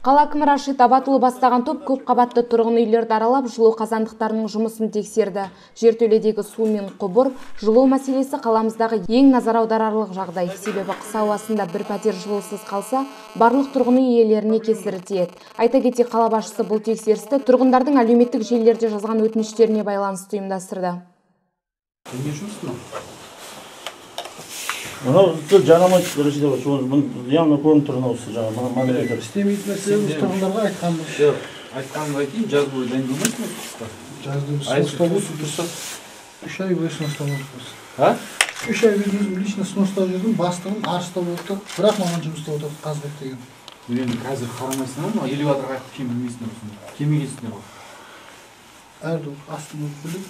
Қала әкімі Рашид Абатұлы бастаған топ көп қабатты тұрғын үйлерді аралап, жылу қазандықтарының жұмысын тексерді. Жертөледегі су мен құбыр, жылу мәселесі қаламыздағы ең назар аударарлық жағдай. Себебі қыс ауасында бір пәтер жылусыз қалса, барлық тұрғын үй иелеріне кесірі тиеді. Айта кетейік, қала басшысы бұл тексерісті тұрғындардың әлеуметтік желілерде жазған өтініштеріне байланысты ұйымдастырды. Жанамайды дұрысыда бар, соны явно көрініп тұрған осы жаңа мамлекеттер істемейді нәрсе, тұрғындарға айтқанбыз. Жоқ, айтқанға айтайын, жаз бойы дайындалмайсың ба қысқа? Жазды сноста болсын, 3 ай бойы сноста болсын. А? 3 ай өзім лично сноста жүрдім, бастығым арыста болды, бірақ маған жұмыста отырды Қазбек деген. Енді қазір қарамайсың ба, элеваторға айтып кем білмейсіңдер осында. Кемегенсіңдер ғой. Әрді астын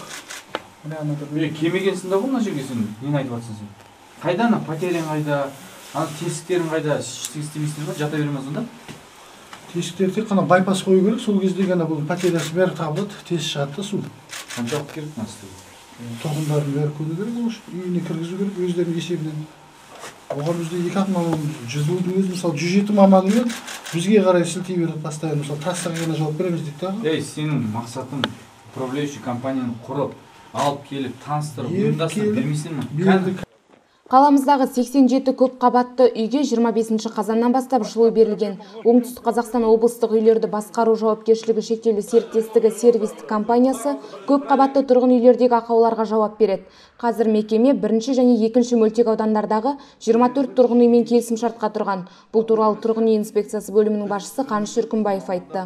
білік. Кемегенсіңдер ғой, мына жерге сен нені айтып жатсың сен? Қайда ана пәтерең қайда, ана тесіктерің қайда, ештеңе істемейсіңдер ма, жата бермez онда? Тесіктер тек қана байпас қою керек, сол кезде ғана бұл пәтересі бәрі табылады, тесік шығады су. Қаншалық керек мына істеуге? Тұрғындардың бәрі көре керек, үйіне кіргізу керек, өздерінің есебінен. Оған бізде 2 маман, жылудың өзі, мысалы 107 маманымен бізге қарай сілтей береді постоянно, мысалы трассаға ғана жауап береміз дейді. Сенің мақсатың управляющий компанияны құрып, алып келіп, таныстырып, ұйымдастырып бермейсің ме? Қаламыздағы 87 көп қабатты үйге 25 қазаннан бастап жылу берілген. Оңтүстік Қазақстан облыстық үйлерді басқару жауапкершілігі шектеулі серіктестігі сервистік компаниясы көп қабатты тұрғын үйлердегі ақауларға жауап береді. Қазір мекеме бірінші және екінші мөлтек аудандардағы 24 тұрғын үймен келісімшартқа тұрған. Бұл туралы тұрғын үй инспекциясы бөлімінің басшысы Қаныш Үркімбаев айтты.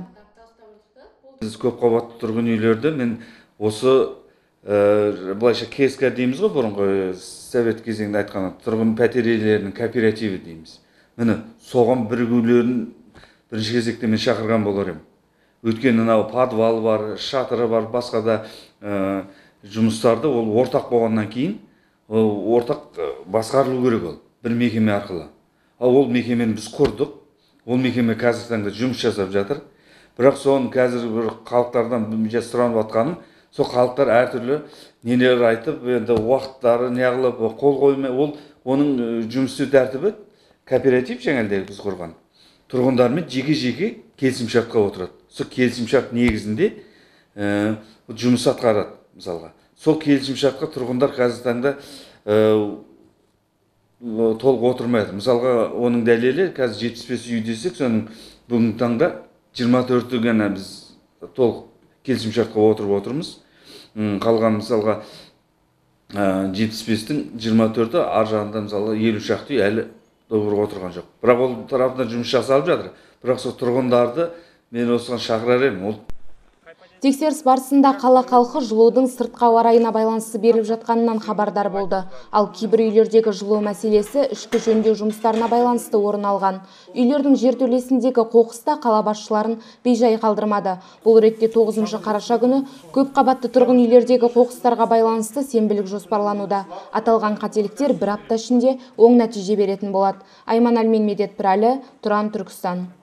Біз көп қабатты тұрғын үйлерді мен осы былайша КСК дейміз ғой, бұрынғы совет кезеңде айтқаны тұрғын пәтер иелерінің кооперативі дейміз. Міне соған бірігулерін бірінші кезекте мен шақырған болар едім. Өйткені мынау подвал бар, шатыры бар, басқа да жұмыстарды ол ортақ болғаннан кейін ортақ басқарылу керек ол бір мекеме арқылы. Ал ол мекемені біз құрдық. Ол мекеме қазіргі таңда жұмыс жасап жатыр. Бірақ соны қазір бір халықтардан сұранып жатқаным, сол халықтар әртүрлі нелер айтып, енді уақыттары неғылып, қол қоймай, оның жұмыс істеу тәртібі кооператив жаңалдегі біз құрған. Тұрғындармен жеке-жеке келісімшартқа отырады. Сол келісімшарт негізінде жұмыс атқарады, мысалға. Сол келісімшартқа тұрғындар қазір таңда толық отырмайды. Мысалға, оның дәлелі қазір 75 үй десек, соның бүгінгі таңда 24-ті ғана біз толық келісімшартқа отырмыз. Қалған мысалға 75-тің 24-ті ар жағында мысалы 50 шақты үй әлі доғырға отырған жоқ. Бірақ ол тарапында жұмыс жасалып жатыр. Бірақ сол тұрғындарды мен осыған шақырар едім. Тексеріс барысында қала халқы жылудың сыртқы ауа райына байланысты беріліп жатқанынан хабардар болды. Ал кейбір үйлердегі жылу мәселесі ішкі жөндеу жұмыстарына байланысты орын алған. Үйлердің жертөлесіндегі қоқыста қала басшыларын бейжай қалдырмады. Бұл ретте 9 қараша күні көп қабатты тұрғын үйлердегі қоқыстарға байланысты сенбілік жоспарлануда. Аталған қателіктер бір апта ішінде оң нәтиже беретін болады. Айман Әлмен, Медет Пірәлі, Тұран, Түркістан.